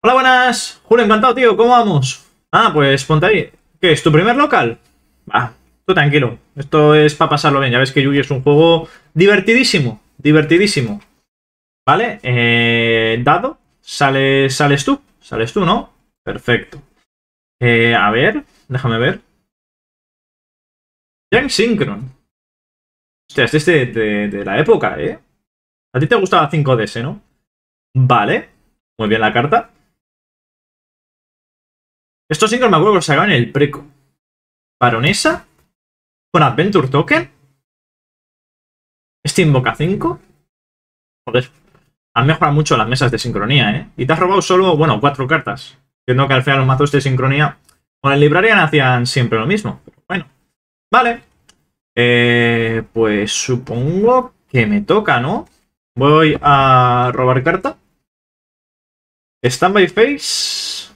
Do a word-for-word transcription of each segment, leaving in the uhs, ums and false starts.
Hola, buenas. Julio, encantado, tío. ¿Cómo vamos? Ah, pues ponte ahí. ¿Qué es tu primer local? Va, tú tranquilo. Esto es para pasarlo bien. Ya ves que Yugi es un juego divertidísimo. Divertidísimo. ¿Vale? Eh, dado. ¿Sales, sales tú? ¿Sales tú, no? Perfecto. Eh, a ver. Déjame ver. Young Synchron. Hostia, este es de, de, de la época, ¿eh? A ti te gustaba cinco D S, ¿no? Vale. Muy bien la carta. Estos Synchron me acuerdo que los sacaban en el preco. Baronesa. Con Adventure Token. Este invoca cinco. Joder. Han mejorado mucho las mesas de sincronía, ¿eh? Y te has robado solo, bueno, cuatro cartas. Entiendo que al final los mazos de sincronía con el Librarian hacían siempre lo mismo. Pero bueno. Vale. Eh, pues supongo que me toca, ¿no? Voy a robar carta. Standby Face.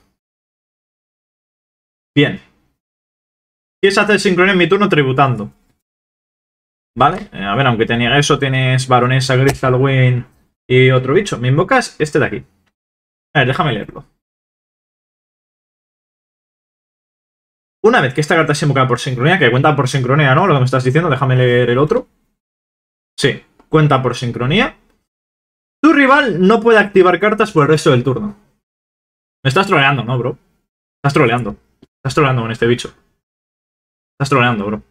Bien. ¿Quieres hacer sincronía en mi turno tributando? Vale. Eh, a ver, aunque te niegue eso, tienes Baronesa, Crystal Wind y otro bicho. Me invocas este de aquí. A ver, déjame leerlo. Una vez que esta carta se invoca por sincronía, que cuenta por sincronía, ¿no? Lo que me estás diciendo, déjame leer el otro. Sí, cuenta por sincronía. Tu rival no puede activar cartas por el resto del turno. Me estás troleando, ¿no, bro? Estás troleando. Estás troleando con este bicho. Estás troleando, bro.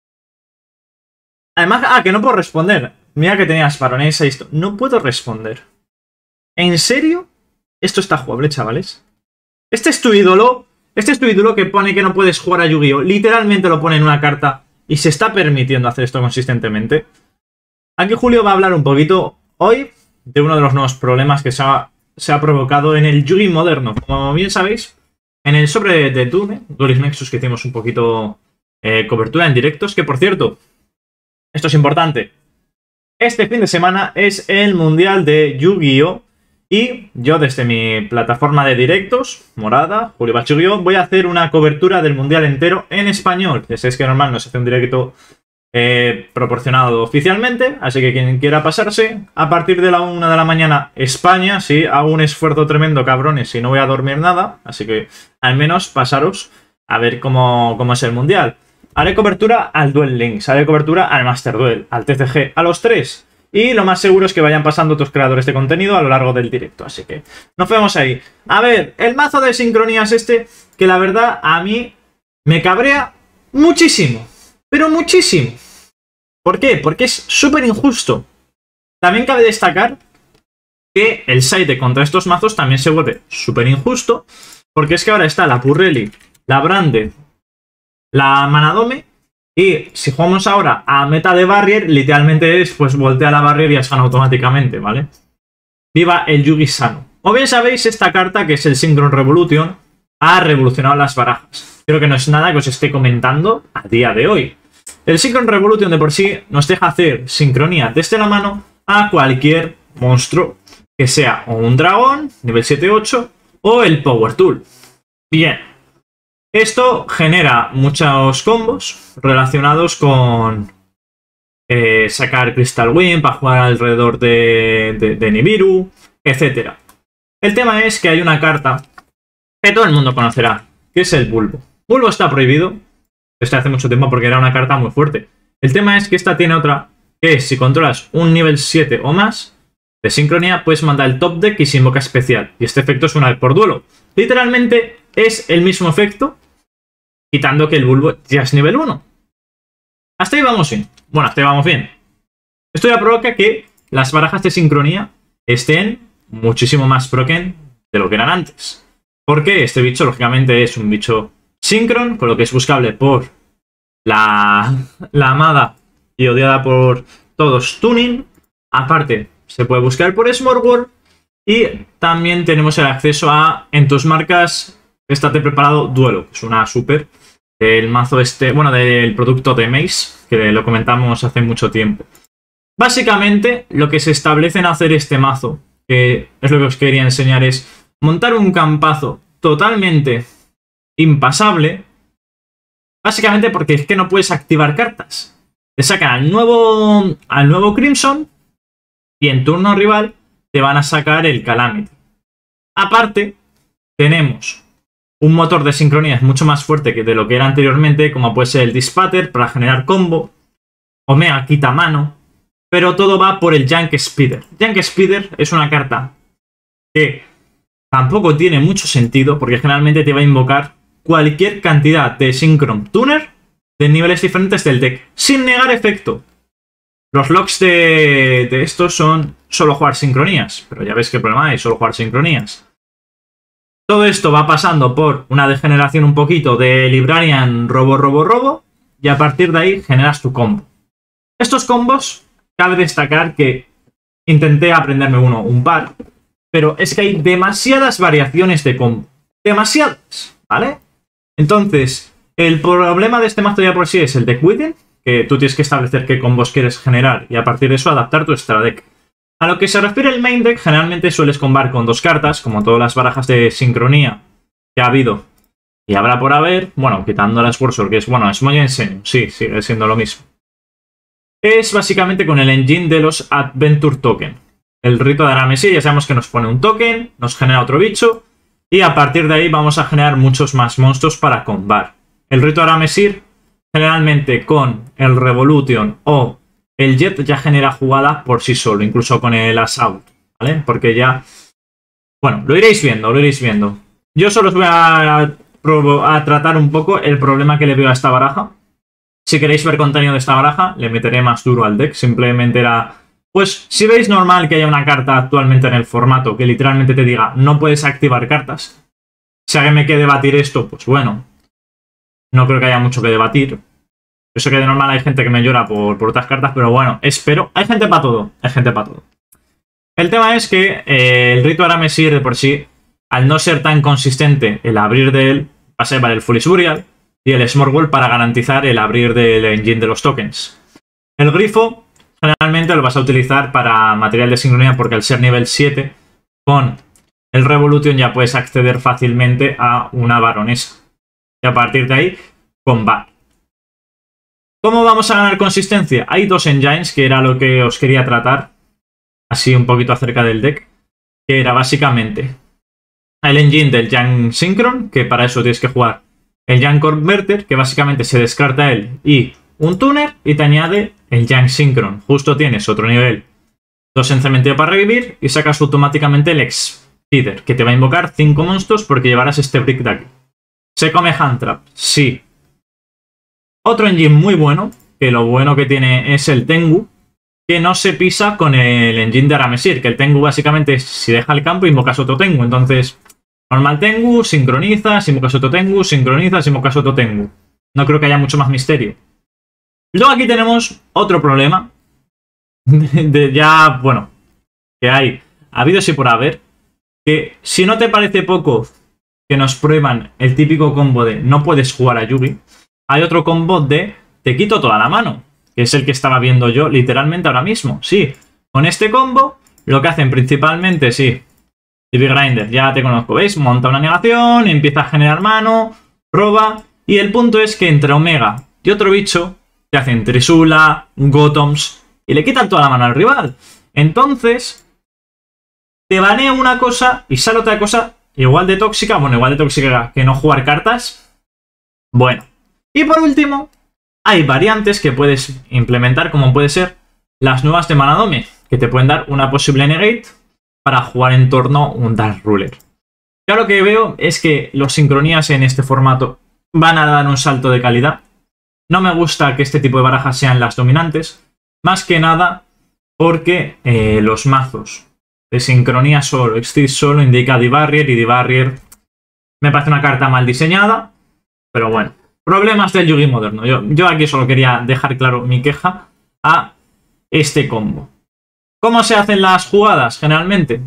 Además, ah, que no puedo responder. Mira que tenías Baronesa y esto. No puedo responder. ¿En serio? Esto está jugable, chavales. Este es tu ídolo. Este es tu ídolo que pone que no puedes jugar a Yu-Gi-Oh! Literalmente lo pone en una carta y se está permitiendo hacer esto consistentemente. Aquí Julio va a hablar un poquito hoy de uno de los nuevos problemas que se ha, se ha provocado en el Yu-Gi moderno. Como bien sabéis, en el sobre de Dune, Duelist Nexus, que hicimos un poquito eh, cobertura en directos, que por cierto, esto es importante. Este fin de semana es el Mundial de Yu-Gi-Oh! Y yo desde mi plataforma de directos, morada, Julio Bachugio, voy a hacer una cobertura del Mundial entero en español. Ya sabéis que normal no se hace un directo eh, proporcionado oficialmente, así que quien quiera pasarse, a partir de la una de la mañana, España, sí, hago un esfuerzo tremendo, cabrones, y no voy a dormir nada, así que al menos pasaros a ver cómo, cómo es el Mundial. Haré cobertura al Duel Links, haré cobertura al Master Duel, al T C G, a los tres. Y lo más seguro es que vayan pasando otros creadores de contenido a lo largo del directo. Así que nos vemos ahí. A ver, el mazo de sincronías este, que la verdad a mí me cabrea muchísimo. Pero muchísimo. ¿Por qué? Porque es súper injusto. También cabe destacar que el side contra estos mazos también se vuelve súper injusto. Porque es que ahora está la Purreli, la Branded, la Manadome. Y si jugamos ahora a meta de Barrier, literalmente es, pues voltea la Barrier y ya están automáticamente, ¿vale? Viva el Yugi sano. O bien sabéis, esta carta, que es el Synchron Revolution, ha revolucionado las barajas. Creo que no es nada que os esté comentando a día de hoy. El Synchron Revolution de por sí nos deja hacer sincronía desde la mano a cualquier monstruo, que sea o un dragón, nivel siete ocho, o el Power Tool. Bien. Esto genera muchos combos relacionados con eh, sacar Crystal Wind para jugar alrededor de, de, de Nibiru, etcétera. El tema es que hay una carta que todo el mundo conocerá, que es el Bulbo. Bulbo está prohibido desde hace mucho tiempo porque era una carta muy fuerte. El tema es que esta tiene otra, que es si controlas un nivel siete o más de sincronía, puedes mandar el top deck y se invoca especial. Y este efecto es una vez por duelo. Literalmente es el mismo efecto, quitando que el Bulbo ya es nivel uno. Hasta ahí vamos bien. Bueno, hasta ahí vamos bien. Esto ya provoca que las barajas de sincronía estén muchísimo más broken de lo que eran antes. Porque este bicho, lógicamente, es un bicho Synchron, con lo que es buscable por la, la amada y odiada por todos Tuning. Aparte, se puede buscar por Smart World. Y también tenemos el acceso a, en tus marcas, estate preparado duelo, que es una super del mazo este, bueno, del producto de Mace, que lo comentamos hace mucho tiempo. Básicamente, lo que se establece en hacer este mazo, que es lo que os quería enseñar, es montar un campazo totalmente impasable, básicamente porque es que no puedes activar cartas. Te sacan al nuevo, al nuevo Crimson y en turno rival te van a sacar el Calamity. Aparte tenemos un motor de sincronías mucho más fuerte que de lo que era anteriormente, como puede ser el Dispater para generar combo, Omega quita mano, pero todo va por el Junk Speeder. Junk Speeder es una carta que tampoco tiene mucho sentido, porque generalmente te va a invocar cualquier cantidad de Synchron Tuner de niveles diferentes del deck, sin negar efecto. Los locks de, de estos son solo jugar sincronías, pero ya ves que el problema es solo jugar sincronías. Todo esto va pasando por una degeneración un poquito de Librarian robo, robo, robo, y a partir de ahí generas tu combo. Estos combos, cabe destacar que intenté aprenderme uno, un par, pero es que hay demasiadas variaciones de combo. Demasiadas, ¿vale? Entonces, el problema de este mazo ya por sí es el deck Within, que tú tienes que establecer qué combos quieres generar y a partir de eso adaptar tu extra deck. A lo que se refiere el main deck, generalmente sueles combar con dos cartas, como todas las barajas de sincronía que ha habido y habrá por haber. Bueno, quitando las Warsword, que es, bueno, es muy enseño, sí, sigue siendo lo mismo. Es básicamente con el engine de los Adventure Token. El rito de Aramesir, ya sabemos que nos pone un token, nos genera otro bicho, y a partir de ahí vamos a generar muchos más monstruos para combar. El rito de Aramesir, generalmente con el Revolution o el Jet ya genera jugada por sí solo, incluso con el Assault, ¿vale? Porque ya... Bueno, lo iréis viendo, lo iréis viendo. Yo solo os voy a, a tratar un poco el problema que le veo a esta baraja. Si queréis ver contenido de esta baraja, le meteré más duro al deck. Simplemente era... Pues, si veis normal que haya una carta actualmente en el formato que literalmente te diga no puedes activar cartas. Si alguien me quiere debatir esto, pues bueno. No creo que haya mucho que debatir. Yo sé que de normal hay gente que me llora por, por otras cartas, pero bueno, espero. Hay gente para todo, hay gente para todo. El tema es que eh, el rito Aramesir de por sí, al no ser tan consistente el abrir de él, va a ser para el Foolish Burial y el Smorgwell para garantizar el abrir del engine de los tokens. El grifo generalmente lo vas a utilizar para material de sincronía porque al ser nivel siete, con el Revolution ya puedes acceder fácilmente a una baronesa. Y a partir de ahí, combat. ¿Cómo vamos a ganar consistencia? Hay dos engines, que era lo que os quería tratar, así un poquito acerca del deck, que era básicamente el engine del Junk Synchron, que para eso tienes que jugar el Junk Converter, que básicamente se descarta él y un tuner, y te añade el Junk Synchron. Justo tienes otro nivel, dos en cementerio para revivir, y sacas automáticamente el Speeder, que te va a invocar cinco monstruos porque llevarás este brick de aquí. ¿Se come Hand Trap? Sí. Otro engine muy bueno, que lo bueno que tiene es el Tengu, que no se pisa con el engine de Aramesir, que el Tengu básicamente es, si deja el campo invocas otro Tengu, entonces normal Tengu, sincronizas, invocas otro Tengu, sincronizas, invocas otro Tengu. No creo que haya mucho más misterio. Luego aquí tenemos otro problema, de, de ya, bueno, que hay, ha habido sí por haber, que si no te parece poco que nos prueban el típico combo de no puedes jugar a Yugi, hay otro combo de te quito toda la mano, que es el que estaba viendo yo literalmente ahora mismo. Sí, con este combo lo que hacen principalmente, sí, T V Grinder, ya te conozco, ¿veis? Monta una negación, empieza a generar mano, roba, y el punto es que entre Omega y otro bicho te hacen Trisula, Gotoms, y le quitan toda la mano al rival. Entonces, te banea una cosa y sale otra cosa igual de tóxica, bueno, igual de tóxica que no jugar cartas. Bueno. Y por último, hay variantes que puedes implementar, como puede ser las nuevas de Manadome, que te pueden dar una posible negate para jugar en torno a un Dark Ruler. Yo lo que veo es que los sincronías en este formato van a dar un salto de calidad. No me gusta que este tipo de barajas sean las dominantes, más que nada porque eh, los mazos de sincronía solo, Exit solo indica D-Barrier y D-Barrier me parece una carta mal diseñada, pero bueno. Problemas del Yugi moderno. Yo, yo aquí solo quería dejar claro mi queja a este combo. ¿Cómo se hacen las jugadas generalmente?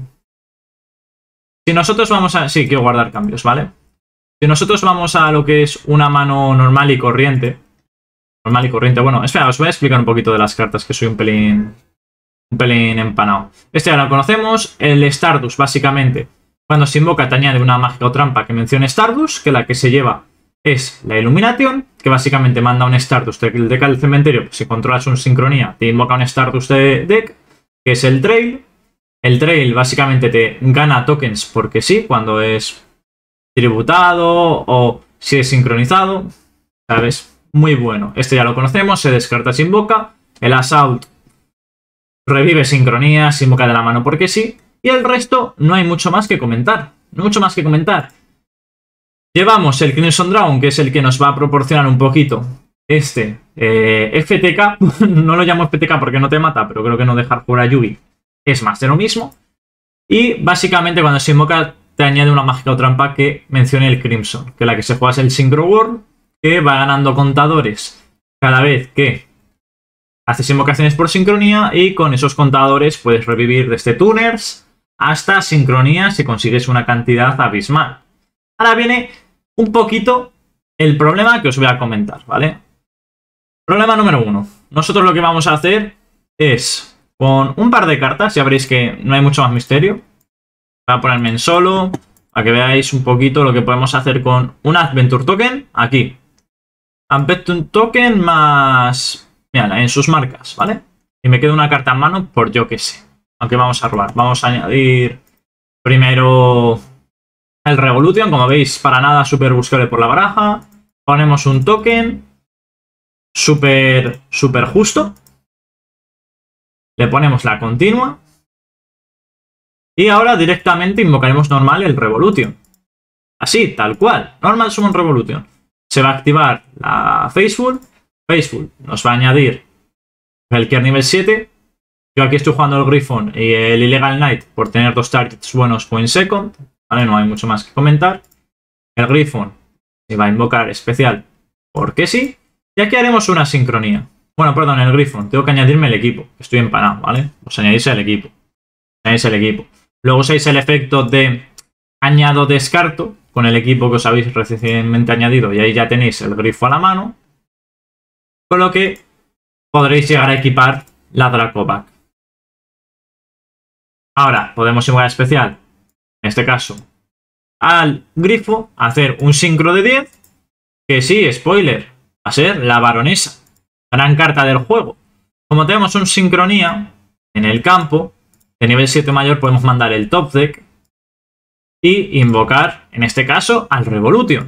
Si nosotros vamos a... Sí, quiero guardar cambios, ¿vale? Si nosotros vamos a lo que es una mano normal y corriente... Normal y corriente... Bueno, espera, os voy a explicar un poquito de las cartas, que soy un pelín... Un pelín empanado. Este ya lo conocemos. El Stardust, básicamente, cuando se invoca te añade una mágica o trampa que mencione Stardust, que la que se lleva es la Illumination, que básicamente manda un Stardust del deck al cementerio. Si controlas un sincronía, te invoca un Stardust de deck, que es el Trail. El Trail básicamente te gana tokens porque sí, cuando es tributado o si es sincronizado, ¿sabes? Muy bueno. Este ya lo conocemos, se descarta, se invoca. El Assault revive sincronía, se invoca de la mano porque sí. Y el resto no hay mucho más que comentar. No hay mucho más que comentar. Llevamos el Crimson Dragon, que es el que nos va a proporcionar un poquito este eh, F T K. No lo llamo F T K porque no te mata, pero creo que no dejar jugar a Yugi es más de lo mismo. Y básicamente cuando se invoca te añade una mágica o trampa que mencione el Crimson, que la que se juega es el Synchro World, que va ganando contadores cada vez que haces invocaciones por sincronía, y con esos contadores puedes revivir desde tuners hasta sincronía si consigues una cantidad abismal. Ahora viene un poquito el problema que os voy a comentar, ¿vale? Problema número uno. Nosotros lo que vamos a hacer es, con un par de cartas, ya veréis que no hay mucho más misterio. Voy a ponerme en solo, para que veáis un poquito lo que podemos hacer con un Adventure Token, aquí. Adventure Token más... Mira, en sus marcas, ¿vale? Y me queda una carta en mano por yo que sé. Aunque vamos a robar. Vamos a añadir primero el Revolution, como veis, para nada súper buscable por la baraja. Ponemos un token súper, súper justo. Le ponemos la continua. Y ahora directamente invocaremos normal el Revolution. Así, tal cual. Normal Summon Revolution. Se va a activar la Faceful. Faceful nos va a añadir el Kier nivel siete. Yo aquí estoy jugando el Griffon y el Illegal Knight por tener dos targets buenos point second. ¿Vale? No hay mucho más que comentar. El Griffon se va a invocar especial porque sí. Y aquí haremos una sincronía. Bueno, perdón, el Griffon. Tengo que añadirme el equipo. Estoy empanado, ¿vale? Os añadís el equipo. Añadís el equipo. Luego usáis el efecto de añado descarto con el equipo que os habéis recientemente añadido. Y ahí ya tenéis el grifo a la mano. Con lo que podréis llegar a equipar la Dracoback. Ahora, podemos invocar especial, en este caso, al grifo, hacer un sincro de diez, que sí, spoiler, va a ser la baronesa, gran carta del juego. Como tenemos un sincronía en el campo, de nivel siete mayor podemos mandar el top deck y invocar, en este caso, al Revolution.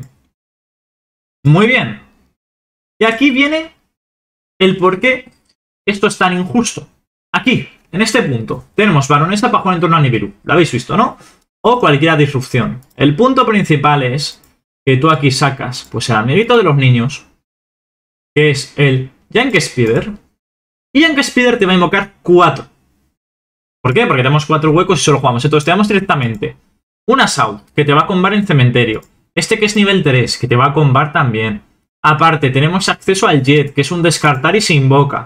Muy bien. Y aquí viene el por qué esto es tan injusto. Aquí, en este punto, tenemos baronesa para jugar en torno a Nibiru. Lo habéis visto, ¿no? O cualquier disrupción. El punto principal es que tú aquí sacas, pues el amiguito de los niños, que es el Yankee Spider. Y Yankee Spider te va a invocar cuatro. ¿Por qué? Porque tenemos cuatro huecos y solo jugamos. Entonces te damos directamente un Assault, que te va a combar en cementerio. Este que es nivel tres, que te va a combar también. Aparte, tenemos acceso al Jet, que es un descartar y se invoca.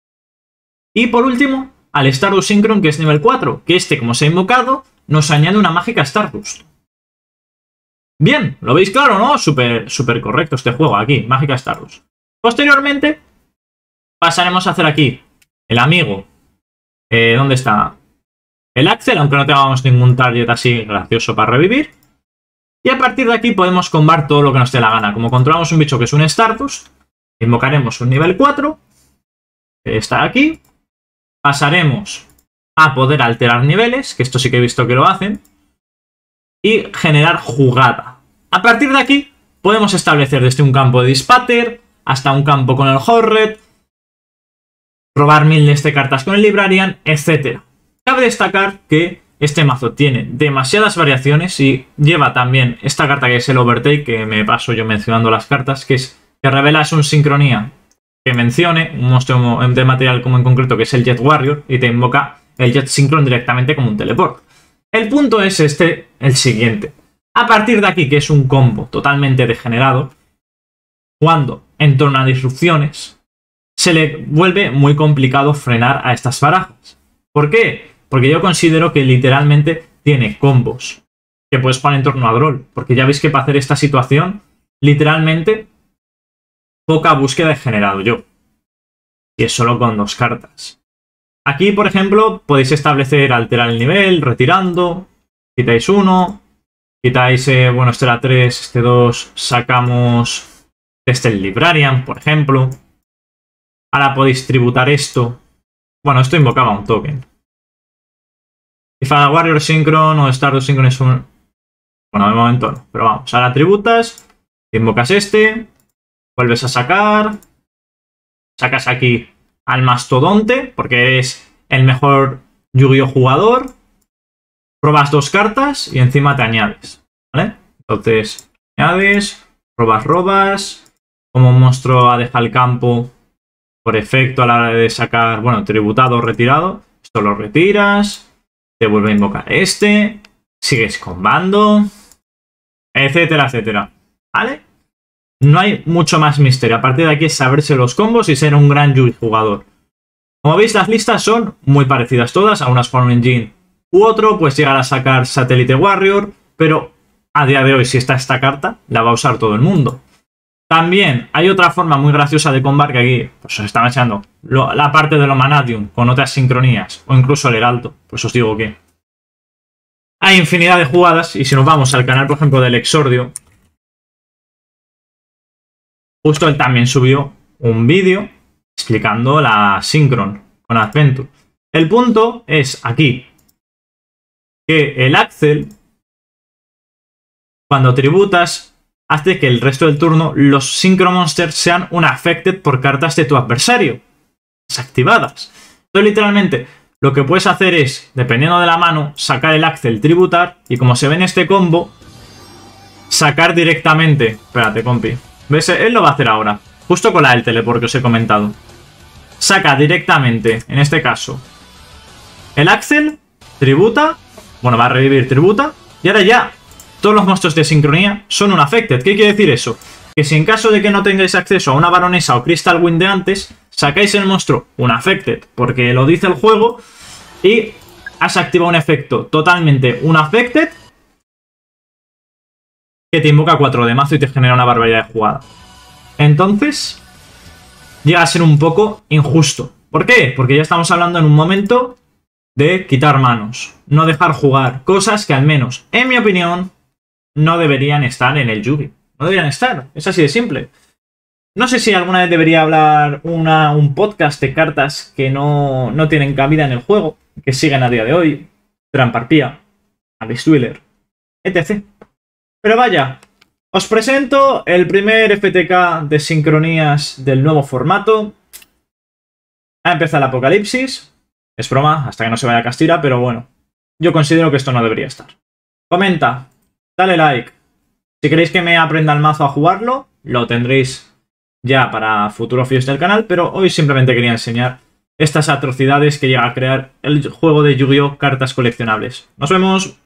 Y por último, al Stardust Synchron, que es nivel cuatro, que este, como se ha invocado, nos añade una mágica Stardust. Bien, ¿lo veis claro, no? Súper, súper correcto este juego aquí, mágica Stardust. Posteriormente, pasaremos a hacer aquí el amigo. Eh, ¿Dónde está? El Axel, aunque no tengamos ningún target así gracioso para revivir. Y a partir de aquí podemos combar todo lo que nos dé la gana. Como controlamos un bicho que es un Stardust, invocaremos un nivel cuatro, que está aquí. Pasaremos a poder alterar niveles, que esto sí que he visto que lo hacen. Y generar jugada. A partir de aquí podemos establecer desde un campo de Dispater hasta un campo con el Horred, robar miles de cartas con el Librarian, etcétera. Cabe destacar que este mazo tiene demasiadas variaciones y lleva también esta carta que es el Overtake, que me paso yo mencionando las cartas, que es que revela es un sincronía que mencione un monstruo de material como en concreto que es el Jet Warrior y te invoca el Jet Synchron directamente como un teleport. El punto es este, el siguiente. A partir de aquí, que es un combo totalmente degenerado, jugando en torno a disrupciones, se le vuelve muy complicado frenar a estas barajas. ¿Por qué? Porque yo considero que literalmente tiene combos que puedes jugar en torno a Droll. Porque ya veis que para hacer esta situación, literalmente, poca búsqueda he generado yo. Y es solo con dos cartas. Aquí, por ejemplo, podéis establecer alterar el nivel, retirando. Quitáis uno. Quitáis, eh, bueno, este era tres, este dos. Sacamos este el Librarian, por ejemplo. Ahora podéis tributar esto. Bueno, esto invocaba un token. If a Warrior Synchron o Stardust Synchron es un... Bueno, de momento no, pero vamos. Ahora tributas, invocas este, vuelves a sacar, sacas aquí al mastodonte, porque eres el mejor Yu-Gi-Oh jugador, robas dos cartas y encima te añades, ¿vale? Entonces, añades, robas, robas, como un monstruo ha dejado el campo por efecto a la hora de sacar, bueno, tributado o retirado, esto lo retiras, te vuelve a invocar este, sigues combando, etcétera, etcétera, ¿vale? No hay mucho más misterio. A partir de aquí es saberse los combos y ser un gran Yu-Gi jugador. Como veis, las listas son muy parecidas todas. Algunas con un engine u otro, pues llegar a sacar Satélite Warrior, pero a día de hoy, si está esta carta, la va a usar todo el mundo. También hay otra forma muy graciosa de combar que aquí pues, os están echando lo, la parte de lo Manadium con otras sincronías, o incluso el Heraldo. Pues os digo que hay infinidad de jugadas, y si nos vamos al canal, por ejemplo, del Exordio, justo él también subió un vídeo explicando la Synchron con Adventure. El punto es aquí que el Axel, cuando tributas, hace que el resto del turno los Synchro Monsters sean un affected por cartas de tu adversario desactivadas. Entonces, literalmente, lo que puedes hacer es, dependiendo de la mano, sacar el Axel, tributar, y como se ve en este combo, sacar directamente. Espérate, compi. ¿Ves? Él lo va a hacer ahora. Justo con la del teleport que os he comentado. Saca directamente, en este caso, el Axel, tributa. Bueno, va a revivir, tributa. Y ahora ya, todos los monstruos de sincronía son un affected. ¿Qué quiere decir eso? Que si en caso de que no tengáis acceso a una baronesa o Crystal Wind de antes, sacáis el monstruo un affected, porque lo dice el juego, y has activado un efecto totalmente un affected que te invoca cuatro de mazo y te genera una barbaridad de jugada. Entonces, llega a ser un poco injusto. ¿Por qué? Porque ya estamos hablando en un momento de quitar manos, no dejar jugar cosas que al menos, en mi opinión, no deberían estar en el Yu-Gi. No deberían estar, es así de simple. No sé si alguna vez debería hablar una, un podcast de cartas que no, no tienen cabida en el juego, que siguen a día de hoy. Tramparpía, Alice Wheeler, etcétera. Pero vaya, os presento el primer F T K de sincronías del nuevo formato. Ha empezado el apocalipsis. Es broma, hasta que no se vaya a Castilla, pero bueno. Yo considero que esto no debería estar. Comenta, dale like. Si queréis que me aprenda el mazo a jugarlo, lo tendréis ya para futuros vídeos del canal, pero hoy simplemente quería enseñar estas atrocidades que llega a crear el juego de Yu-Gi-Oh! Cartas coleccionables. Nos vemos.